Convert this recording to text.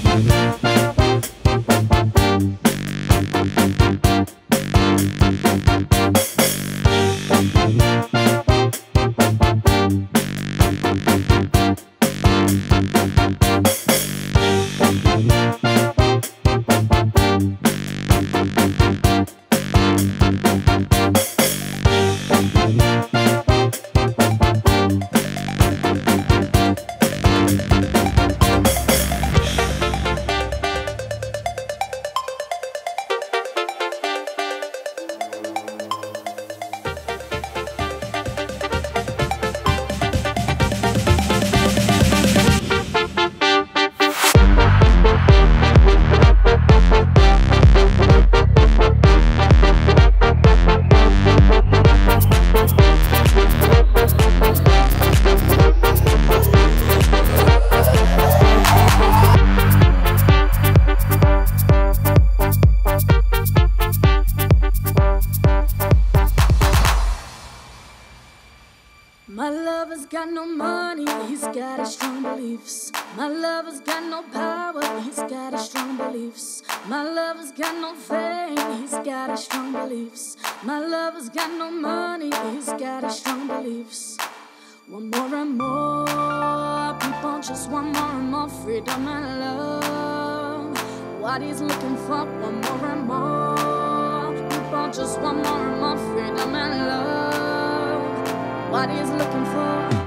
My lover's got no money, he's got his strong beliefs. My lover's got no power, he's got his strong beliefs. My lover's got no fame, he's got his strong beliefs. My lover's got no money, he's got his strong beliefs. One more and more, people just want more and more freedom and love. What he's looking for, one more and more, people just want more and more freedom and love. What he's looking for.